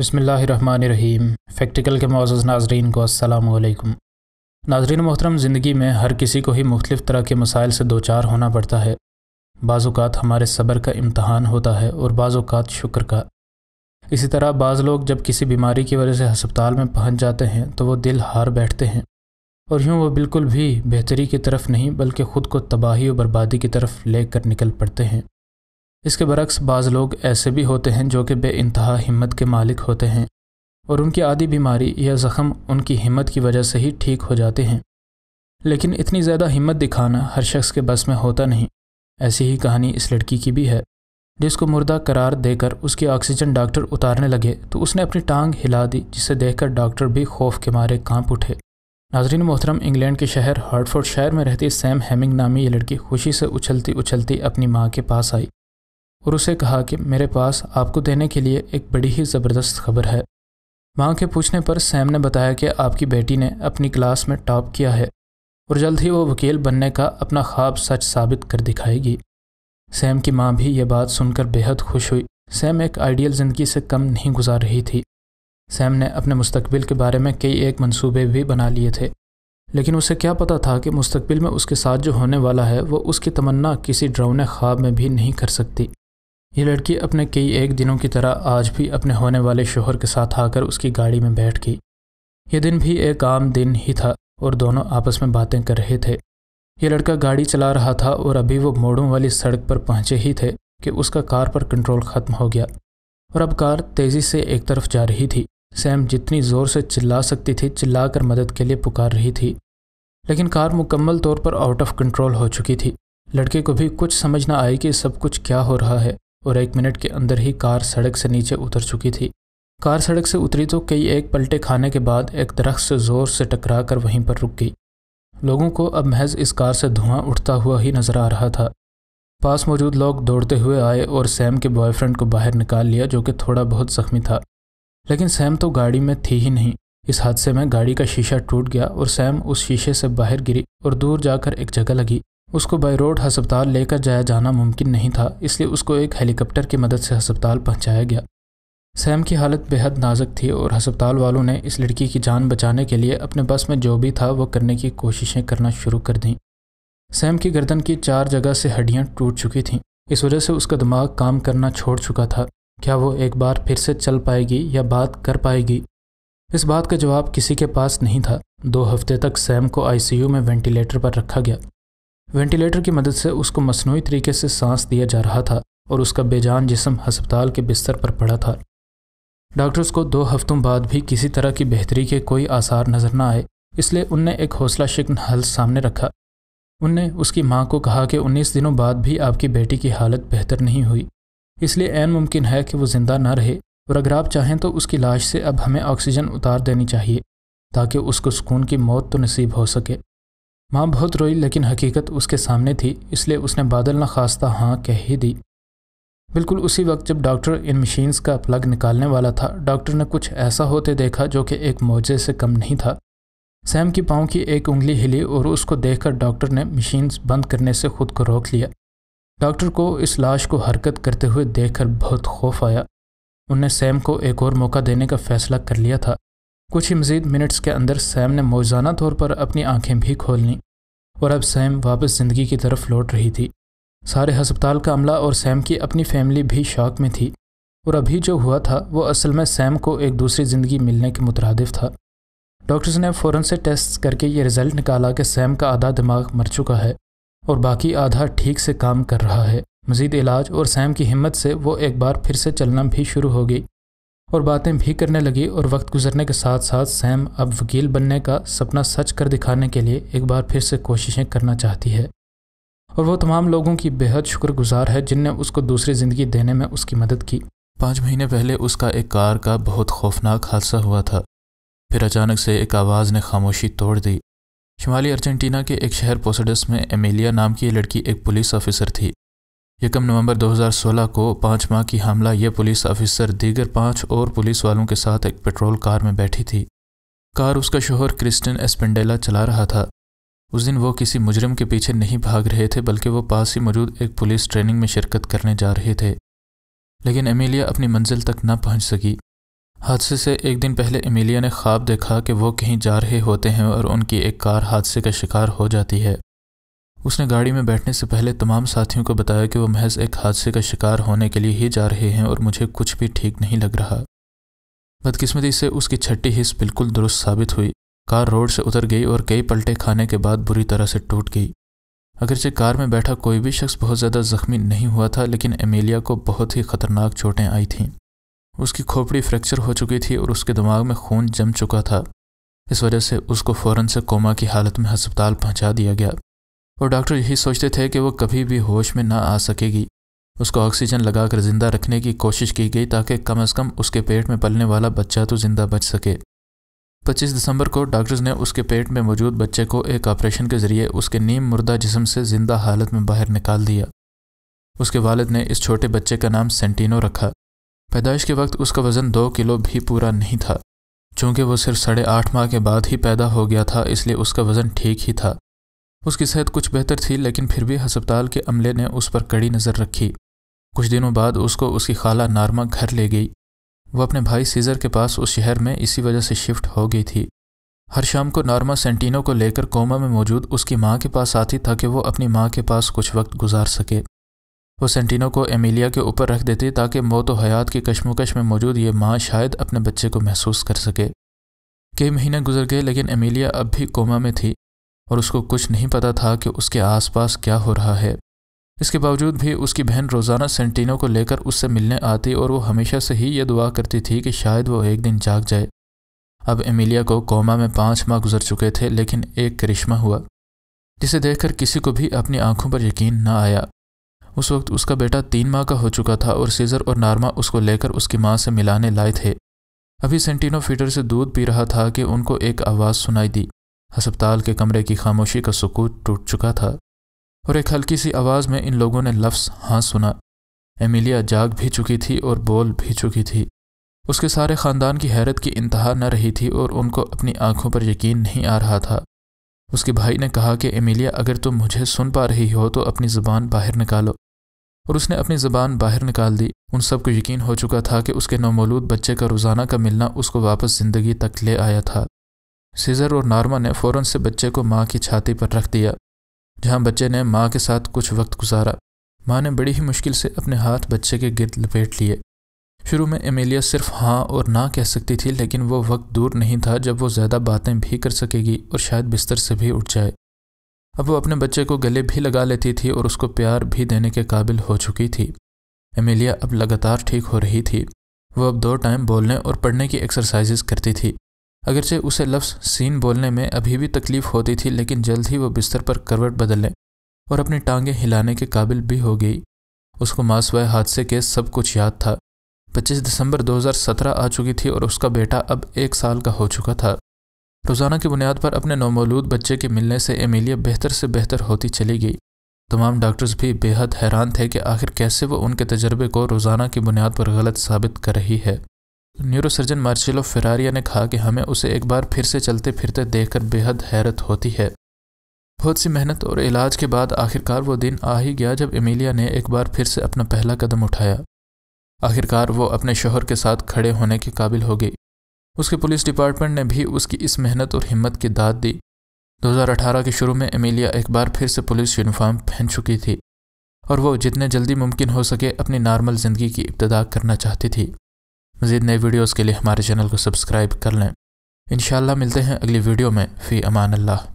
بسم اللہ الرحمن الرحیم۔ فیکٹیکل کے معزز ناظرین کو السلام علیکم۔ ناظرین محترم، زندگی میں ہر کسی کو ہی مختلف طرح کے مسائل سے دوچار ہونا پڑتا ہے۔ بعض اوقات ہمارے صبر کا امتحان ہوتا ہے اور بعض اوقات شکر کا۔ اسی طرح بعض لوگ جب کسی بیماری کی وجہ سے ہسپتال میں پہنچ جاتے ہیں تو وہ دل ہار بیٹھتے ہیں، اور یوں وہ بالکل بھی بہتری کی طرف نہیں بلکہ خود کو تباہی و بربادی کی طرف لے کر نکل پڑتے ہیں۔ اس کے برعکس بعض لوگ ایسے بھی ہوتے ہیں جو کہ بے انتہا ہمت کے مالک ہوتے ہیں، اور ان کی آدھی بیماری یا زخم ان کی ہمت کی وجہ سے ہی ٹھیک ہو جاتے ہیں۔ لیکن اتنی زیادہ ہمت دکھانا ہر شخص کے بس میں ہوتا نہیں۔ ایسی ہی کہانی اس لڑکی کی بھی ہے، جس کو مردہ قرار دے کر اس کی آکسیجن ڈاکٹر اتارنے لگے تو اس نے اپنی ٹانگ ہلا دی، جسے دیکھ کر ڈاکٹر بھی خوف کے مارے کانپ اٹھے۔ ناظرین محترم، انگلینڈ کے شہر ہارٹفورڈ شائر میں رہتی سیم ہیمنگ نامی یہ لڑکی خوشی سے اچھلتی اچھلتی اپنی ماں کے پاس آئی اور اسے کہا کہ میرے پاس آپ کو دینے کے لیے ایک بڑی ہی زبردست خبر ہے۔ ماں کے پوچھنے پر سیم نے بتایا کہ آپ کی بیٹی نے اپنی کلاس میں ٹاپ کیا ہے اور جلد ہی وہ وکیل بننے کا اپنا خواب سچ ثابت کر دکھائے گی۔ سیم کی ماں بھی یہ بات سن کر بے حد خوش ہوئی۔ سیم ایک آئیڈیل زندگی سے کم نہیں گزار رہی تھی۔ سیم نے اپنے مستقبل کے بارے میں کئی ایک منصوبے بھی بنا لیے تھے، لیکن اسے کیا پتہ تھا کہ مستقبل میں اس کے ساتھ جو ہونے والا ہے وہ اس کی تمنا کسی ڈراؤنے خواب میں بھی نہیں کر سکتی۔ یہ لڑکی اپنے کئی ایک دنوں کی طرح آج بھی اپنے ہونے والے شوہر کے ساتھ آ کر اس کی گاڑی میں بیٹھ گئی۔ یہ دن بھی ایک عام دن ہی تھا اور دونوں آپس میں باتیں کر رہے تھے۔ یہ لڑکا گاڑی چلا رہا تھا اور ابھی وہ موڑوں والی سڑک پر پہنچے ہی تھے کہ اس کا کار پر کنٹرول ختم ہو گیا اور اب کار تیزی سے ایک طرف جا رہی تھی۔ سیم جتنی زور سے چلا سکتی تھی چلا کر مدد کے لیے پکار رہی تھی، لیکن کار مکمل طور پر آؤٹ آف کنٹرول ہو چکی تھی۔ لڑکے کو بھی کچھ سمجھ نہ آئی کہ سب کچھ کیا ہو رہا ہے، اور 1 منٹ کے اندر ہی کار سڑک سے نیچے اتر چکی تھی۔ کار سڑک سے اتری تو کئی ایک پلٹے کھانے کے بعد ایک درخت سے زور سے ٹکرا کر وہیں پر رک گئی۔ لوگوں کو اب محض اس کار سے دھواں اٹھتا ہوا ہی نظر آ رہا تھا۔ پاس موجود لوگ دوڑتے ہوئے آئے اور سیم کے بوائے فرینڈ کو باہر نکال لیا، جو کہ تھوڑا بہت زخمی تھا، لیکن سیم تو گاڑی میں تھی ہی نہیں۔ اس حادثے میں گاڑی کا شیشہ ٹوٹ گیا اور سیم اس شیشے سے باہر گری اور دور جا کر ایک جگہ لگی۔ اس کو بائی روڈ ہسپتال لے کر جایا جانا ممکن نہیں تھا، اس لیے اس کو ایک ہیلی کاپٹر کی مدد سے ہسپتال پہنچایا گیا۔ سیم کی حالت بے حد نازک تھی اور ہسپتال والوں نے اس لڑکی کی جان بچانے کے لیے اپنے بس میں جو بھی تھا وہ کرنے کی کوششیں کرنا شروع کر دیں۔ سیم کی گردن کی 4 جگہ سے ہڈیاں ٹوٹ چکی تھیں، اس وجہ سے اس کا دماغ کام کرنا چھوڑ چکا تھا۔ کیا وہ ایک بار پھر سے چل پائے گی یا بات کر پائے گی؟ اس بات کا جواب کسی کے پاس نہیں تھا۔ 2 ہفتے تک سیم کو ICU میں وینٹیلیٹر پر رکھا گیا۔ وینٹیلیٹر کی مدد سے اس کو مصنوعی طریقے سے سانس دیا جا رہا تھا اور اس کا بے جان جسم ہسپتال کے بستر پر پڑا تھا۔ ڈاکٹرز کو 2 ہفتوں بعد بھی کسی طرح کی بہتری کے کوئی آثار نظر نہ آئے، اس لیے ان نے ایک حوصلہ شکن حل سامنے رکھا۔ ان نے اس کی ماں کو کہا کہ 19 دنوں بعد بھی آپ کی بیٹی کی حالت بہتر نہیں ہوئی، اس لیے عین ممکن ہے کہ وہ زندہ نہ رہے، اور اگر آپ چاہیں تو اس کی لاش سے اب ہمیں آکسیجن اتار دینی چاہیے تاکہ اس کو سکون کی موت تو نصیب ہو سکے۔ ماں بہت روئی، لیکن حقیقت اس کے سامنے تھی، اس لیے اس نے بادل نہ خواستہ ہاں کہہ ہی دی۔ بالکل اسی وقت جب ڈاکٹر ان مشینز کا پلگ نکالنے والا تھا، ڈاکٹر نے کچھ ایسا ہوتے دیکھا جو کہ ایک معجزے سے کم نہیں تھا۔ سیم کی پاؤں کی ایک انگلی ہلی اور اس کو دیکھ کر ڈاکٹر نے مشینز بند کرنے سے خود کو روک لیا۔ ڈاکٹر کو اس لاش کو حرکت کرتے ہوئے دیکھ کر بہت خوف آیا۔ ان نے سیم کو ایک اور موقع دینے کا فیصلہ کر لیا تھا۔ کچھ ہی مزید منٹس کے اندر سیم نے موجزانہ طور پر اپنی آنکھیں بھی کھول لیں، اور اب سیم واپس زندگی کی طرف لوٹ رہی تھی۔ سارے ہسپتال کا عملہ اور سیم کی اپنی فیملی بھی شاک میں تھی، اور ابھی جو ہوا تھا وہ اصل میں سیم کو ایک دوسری زندگی ملنے کے مترادف تھا۔ ڈاکٹرز نے فوراً سے ٹیسٹ کر کے یہ رزلٹ نکالا کہ سیم کا آدھا دماغ مر چکا ہے اور باقی آدھا ٹھیک سے کام کر رہا ہے۔ مزید علاج اور سیم کی ہمت سے وہ ایک بار پھر سے چلنا بھی شروع ہو گئی اور باتیں بھی کرنے لگی، اور وقت گزرنے کے ساتھ ساتھ سیم اب وکیل بننے کا سپنا سچ کر دکھانے کے لیے ایک بار پھر سے کوششیں کرنا چاہتی ہے، اور وہ تمام لوگوں کی بے حد شکر گزار ہے جن نے اس کو دوسری زندگی دینے میں اس کی مدد کی۔ 5 مہینے پہلے اس کا ایک کار کا بہت خوفناک حادثہ ہوا تھا، پھر اچانک سے ایک آواز نے خاموشی توڑ دی۔ شمالی ارجنٹینا کے ایک شہر پوسڈس میں ایمیلیا نام کی یہ لڑکی ایک پولیس آفیسر تھی۔ 1 نومبر 2016 کو 5 ماہ کی حاملہ یہ پولیس آفیسر دیگر 5 اور پولیس والوں کے ساتھ ایک پیٹرول کار میں بیٹھی تھی۔ کار اس کا شوہر کرسٹن ایسپنڈیلا چلا رہا تھا۔ اس دن وہ کسی مجرم کے پیچھے نہیں بھاگ رہے تھے بلکہ وہ پاس ہی موجود ایک پولیس ٹریننگ میں شرکت کرنے جا رہے تھے، لیکن ایمیلیا اپنی منزل تک نہ پہنچ سکی۔ حادثے سے ایک دن پہلے ایمیلیا نے خواب دیکھا کہ وہ کہیں جا رہے ہوتے ہیں اور ان کی ایک کار حادثے کا شکار ہو جاتی ہے۔ اس نے گاڑی میں بیٹھنے سے پہلے تمام ساتھیوں کو بتایا کہ وہ محض ایک حادثے کا شکار ہونے کے لیے ہی جا رہے ہیں اور مجھے کچھ بھی ٹھیک نہیں لگ رہا۔ بدقسمتی سے اس کی چھٹی حص بالکل درست ثابت ہوئی۔ کار روڈ سے اتر گئی اور کئی پلٹے کھانے کے بعد بری طرح سے ٹوٹ گئی۔ اگرچہ کار میں بیٹھا کوئی بھی شخص بہت زیادہ زخمی نہیں ہوا تھا، لیکن ایمیلیا کو بہت ہی خطرناک چوٹیں آئی تھیں۔ اس کی کھوپڑی فریکچر ہو چکی تھی اور اس کے دماغ میں خون جم چکا تھا۔ اس وجہ سے اس کو فوراً سے کوما کی حالت میں ہسپتال پہنچا دیا گیا اور ڈاکٹر یہی سوچتے تھے کہ وہ کبھی بھی ہوش میں نہ آ سکے گی۔ اس کو آکسیجن لگا کر زندہ رکھنے کی کوشش کی گئی تاکہ کم از کم اس کے پیٹ میں پلنے والا بچہ تو زندہ بچ سکے۔ 25 دسمبر کو ڈاکٹرز نے اس کے پیٹ میں موجود بچے کو ایک آپریشن کے ذریعے اس کے نیم مردہ جسم سے زندہ حالت میں باہر نکال دیا۔ اس کے والد نے اس چھوٹے بچے کا نام سینٹینو رکھا۔ پیدائش کے وقت اس کا وزن 2 کلو بھی پورا نہیں تھا۔ چونکہ وہ صرف 8.5 ماہ کے بعد ہی پیدا ہو گیا تھا، اس لیے اس کا وزن ٹھیک ہی تھا۔ اس کی صحت کچھ بہتر تھی، لیکن پھر بھی ہسپتال کے عملے نے اس پر کڑی نظر رکھی۔ کچھ دنوں بعد اس کو اس کی خالہ نارما گھر لے گئی۔ وہ اپنے بھائی سیزر کے پاس اس شہر میں اسی وجہ سے شفٹ ہو گئی تھی۔ ہر شام کو نارما سینٹینو کو لے کر کوما میں موجود اس کی ماں کے پاس آتی تاکہ وہ اپنی ماں کے پاس کچھ وقت گزار سکے۔ وہ سینٹینو کو ایمیلیا کے اوپر رکھ دیتی تاکہ موت و حیات کی کشمکش میں موجود یہ ماں شاید اپنے بچے کو محسوس کر سکے۔ کئی مہینے گزر گئے، لیکن ایمیلیا اب بھی کوما میں تھی اور اس کو کچھ نہیں پتہ تھا کہ اس کے آس پاس کیا ہو رہا ہے۔ اس کے باوجود بھی اس کی بہن روزانہ سینٹینو کو لے کر اس سے ملنے آتی اور وہ ہمیشہ سے ہی یہ دعا کرتی تھی کہ شاید وہ ایک دن جاگ جائے۔ اب ایمیلیا کو کوما میں 5 ماہ گزر چکے تھے، لیکن ایک کرشمہ ہوا جسے دیکھ کر کسی کو بھی اپنی آنکھوں پر یقین نہ آیا۔ اس وقت اس کا بیٹا 3 ماہ کا ہو چکا تھا اور سیزر اور نارما اس کو لے کر اس کی ماں سے ملانے لائے تھے۔ ابھی سینٹینو فیڈر سے دودھ پی رہا تھا کہ ان کو ایک آواز سنائی دی۔ ہسپتال کے کمرے کی خاموشی کا سکوت ٹوٹ چکا تھا اور ایک ہلکی سی آواز میں ان لوگوں نے لفظ ہاں سنا۔ ایمیلیا جاگ بھی چکی تھی اور بول بھی چکی تھی۔ اس کے سارے خاندان کی حیرت کی انتہا نہ رہی تھی اور ان کو اپنی آنکھوں پر یقین نہیں آ رہا تھا۔ اس کے بھائی نے کہا کہ ایمیلیا، اگر تم مجھے سن پا رہی ہو تو اپنی زبان باہر نکالو، اور اس نے اپنی زبان باہر نکال دی۔ ان سب کو یقین ہو چکا تھا کہ اس کے نومولود بچے کا روزانہ کا ملنا اس کو واپس زندگی تک لے آیا تھا۔ سیزر اور نارما نے فوراً سے بچے کو ماں کی چھاتی پر رکھ دیا، جہاں بچے نے ماں کے ساتھ کچھ وقت گزارا۔ ماں نے بڑی ہی مشکل سے اپنے ہاتھ بچے کے گرد لپیٹ لیے۔ شروع میں ایمیلیا صرف ہاں اور نہ کہہ سکتی تھی، لیکن وہ وقت دور نہیں تھا جب وہ زیادہ باتیں بھی کر سکے گی اور شاید بستر سے بھی اٹھ جائے۔ اب وہ اپنے بچے کو گلے بھی لگا لیتی تھی اور اس کو پیار بھی دینے کے قابل ہو چکی تھی۔ ایمیلیا اب لگاتار ٹھیک ہو رہی تھی۔ وہ اب 2 ٹائم بولنے اور پڑھنے کی ایکسرسائزز کرتی تھی۔ اگرچہ اسے لفظ سین بولنے میں ابھی بھی تکلیف ہوتی تھی، لیکن جلد ہی وہ بستر پر کروٹ بدلنے اور اپنی ٹانگیں ہلانے کے قابل بھی ہو گئی۔ اس کو ماسوائے حادثے کے سب کچھ یاد تھا۔ 25 دسمبر 2017 آ چکی تھی اور اس کا بیٹا اب 1 سال کا ہو چکا تھا۔ روزانہ کی بنیاد پر اپنے نومولود بچے کے ملنے سے ایمیلیا بہتر سے بہتر ہوتی چلی گئی۔ تمام ڈاکٹرز بھی بے حد حیران تھے کہ آخر کیسے وہ ان کے تجربے کو روزانہ کی بنیاد پر غلط ثابت کر رہی ہے۔ نیورو سرجن مارچیلو فیراریا نے کہا کہ ہمیں اسے ایک بار پھر سے چلتے پھرتے دیکھ کر بے حد حیرت ہوتی ہے۔ بہت سی محنت اور علاج کے بعد آخرکار وہ دن آ ہی گیا جب ایمیلیا نے ایک بار پھر سے اپنا پہلا قدم اٹھایا۔ آخرکار وہ اپنے شوہر کے ساتھ کھڑے ہونے کے قابل ہو گئی۔ اس کے پولیس ڈپارٹمنٹ نے بھی اس کی اس محنت اور ہمت کی داد دی۔ 2018 کے شروع میں ایمیلیا ایک بار پھر سے پولیس یونیفارم پہن چکی تھی اور وہ جتنے جلدی ممکن ہو سکے اپنی نارمل زندگی کی ابتدا کرنا چاہتی تھی۔ مزید نئے ویڈیوز کے لیے ہمارے چینل کو سبسکرائب کر لیں۔ انشاءاللہ ملتے ہیں اگلی ویڈیو میں۔ فی امان اللہ۔